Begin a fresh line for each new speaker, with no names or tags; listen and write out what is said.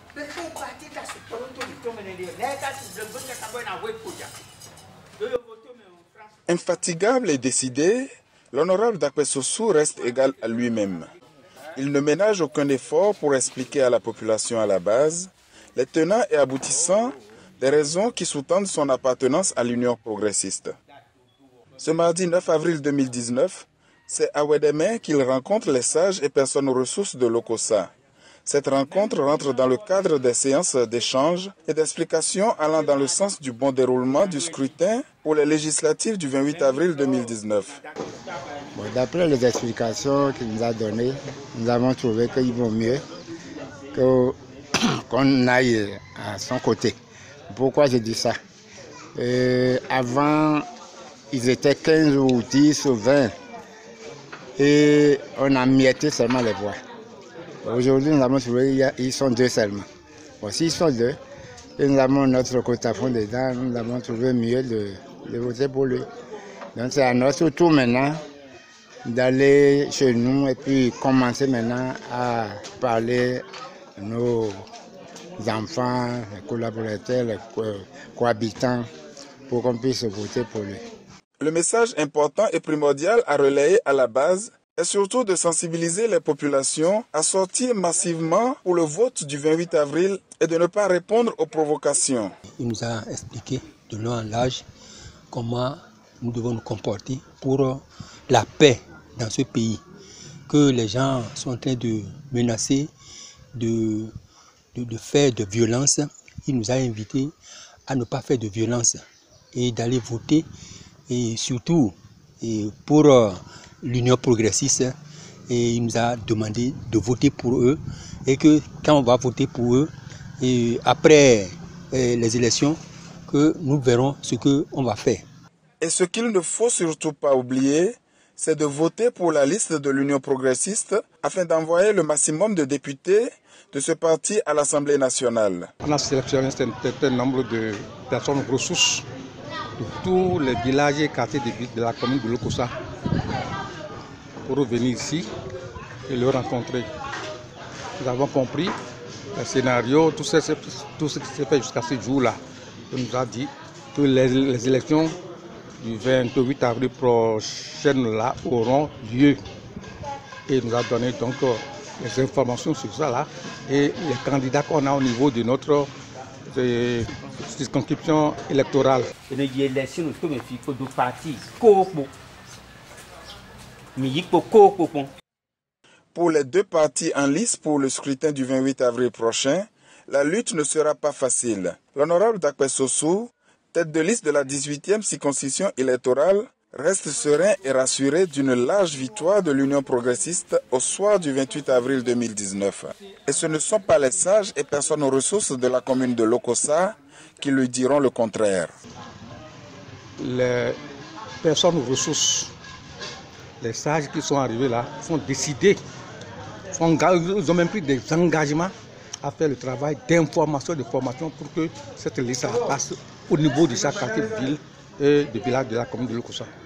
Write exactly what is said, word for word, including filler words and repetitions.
Infatigable et décidé, l'honorable Dakpesossou reste égal à lui-même. Il ne ménage aucun effort pour expliquer à la population à la base les tenants et aboutissants des raisons qui sous-tendent son appartenance à l'Union progressiste. Ce mardi neuf avril deux mille dix-neuf, c'est à Ouédémé qu'il rencontre les sages et personnes ressources de l'Okossa. Cette rencontre rentre dans le cadre des séances d'échange et d'explication allant dans le sens du bon déroulement du scrutin pour les législatives du vingt-huit avril deux mille dix-neuf.
Bon, d'après les explications qu'il nous a données, nous avons trouvé qu'il vaut mieux que, qu'on aille à son côté. Pourquoi je dis ça? euh, Avant, ils étaient quinze ou dix ou vingt et on a mietté seulement les voix. Aujourd'hui, nous avons trouvé qu'ils sont deux seulement. Bon, s'ils sont deux, et nous avons notre cotafon dedans, nous avons trouvé mieux de, de voter pour lui. Donc c'est à notre tour maintenant d'aller chez nous et puis commencer maintenant à parler à nos enfants, les collaborateurs, les co cohabitants, pour qu'on puisse voter pour lui.
Le message important et primordial à relayer à la base est surtout de sensibiliser les populations à sortir massivement pour le vote du vingt-huit avril et de ne pas répondre aux provocations.
Il nous a expliqué de long en large comment nous devons nous comporter pour la paix dans ce pays, que les gens sont en train de menacer, de, de, de faire de violence. Il nous a invités à ne pas faire de violence et d'aller voter, et surtout et pour l'Union progressiste. Et il nous a demandé de voter pour eux, et que quand on va voter pour eux, et après les élections, que nous verrons ce qu'on va faire.
Et ce qu'il ne faut surtout pas oublier, c'est de voter pour la liste de l'Union progressiste afin d'envoyer le maximum de députés de ce parti à l'Assemblée nationale.
On a sélectionné un certain nombre de personnes ressources de tous les villages et quartiers de, de la commune de l'Okossa pour venir ici et le rencontrer. Nous avons compris le scénario, tout ce, tout ce qui s'est fait jusqu'à ce jour-là. On nous a dit que les, les élections du vingt-huit avril prochain là auront lieu. Et il nous a donné donc les informations sur ça là et les candidats qu'on a au niveau de notre de circonscription électorale.
Pour les deux partis en lice pour le scrutin du vingt-huit avril prochain, la lutte ne sera pas facile. L'honorable Dakpesossou, tête de liste de la dix-huitième circonscription électorale, reste serein et rassuré d'une large victoire de l'Union progressiste au soir du vingt-huit avril deux mille dix-neuf. Et ce ne sont pas les sages et personnes aux ressources de la commune de l'Okossa qui lui diront le contraire.
Les personnes aux ressources, les sages qui sont arrivés là, sont décidés, sont, ils ont même pris des engagements à faire le travail d'information, de formation pour que cette liste passe au niveau de chaque quartier de ville et de village de la commune de l'Okossa.